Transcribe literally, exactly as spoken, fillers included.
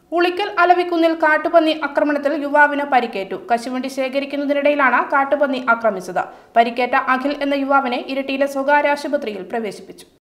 ഉളിക്കൽ അലവിക്കുന്നിൽ കാട്ടുപന്നി ആക്രമണത്തിൽ യുവാവിന് പരിക്കേറ്റു. കശുവണ്ടി ശേഖരിക്കുന്നതിനിടയിലാണ് കാട്ടുപന്നി ആക്രമിച്ചത്. പരിക്കേറ്റ അഖിൽ എന്ന യുവാവിനെ ഇരിട്ടിയിലെ സ്വകാര്യ ആശുപത്രിയിൽ പ്രവേശിപ്പിച്ചു.